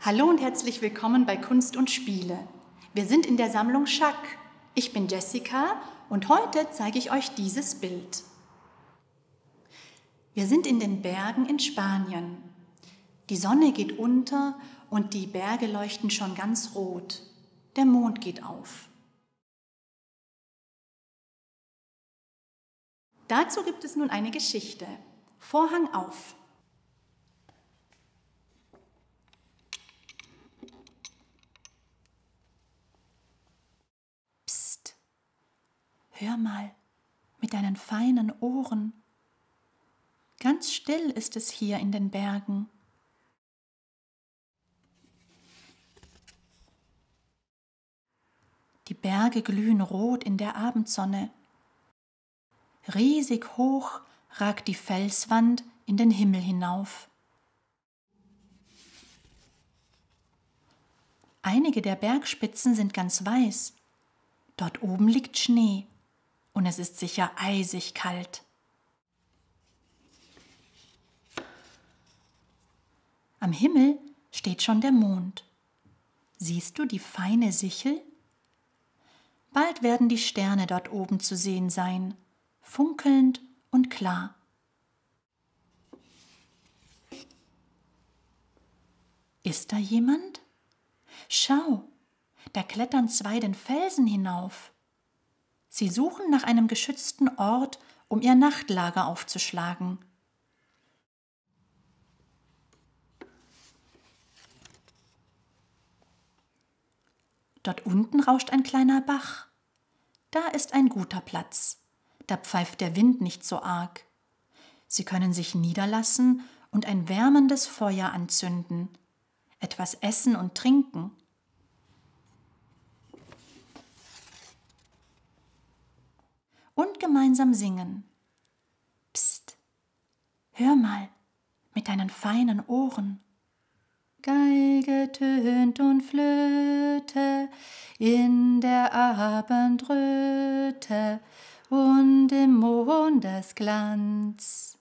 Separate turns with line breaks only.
Hallo und herzlich willkommen bei Kunst und Spiele. Wir sind in der Sammlung Schack. Ich bin Jessica und heute zeige ich euch dieses Bild. Wir sind in den Bergen in Spanien. Die Sonne geht unter und die Berge leuchten schon ganz rot. Der Mond geht auf. Dazu gibt es nun eine Geschichte. Vorhang auf. Psst, hör mal mit deinen feinen Ohren. Ganz still ist es hier in den Bergen. Die Berge glühen rot in der Abendsonne. Riesig hoch ragt die Felswand in den Himmel hinauf. Einige der Bergspitzen sind ganz weiß. Dort oben liegt Schnee und es ist sicher eisig kalt. Am Himmel steht schon der Mond. Siehst du die feine Sichel? Bald werden die Sterne dort oben zu sehen sein, funkelnd und klar. Ist da jemand? Schau, da klettern zwei den Felsen hinauf. Sie suchen nach einem geschützten Ort, um ihr Nachtlager aufzuschlagen. Dort unten rauscht ein kleiner Bach. Da ist ein guter Platz. Da pfeift der Wind nicht so arg. Sie können sich niederlassen und ein wärmendes Feuer anzünden, etwas essen und trinken. Und gemeinsam singen. Psst, hör mal mit deinen feinen Ohren. Geige tönt und Flöte in der Abendröte und im Mondesglanz.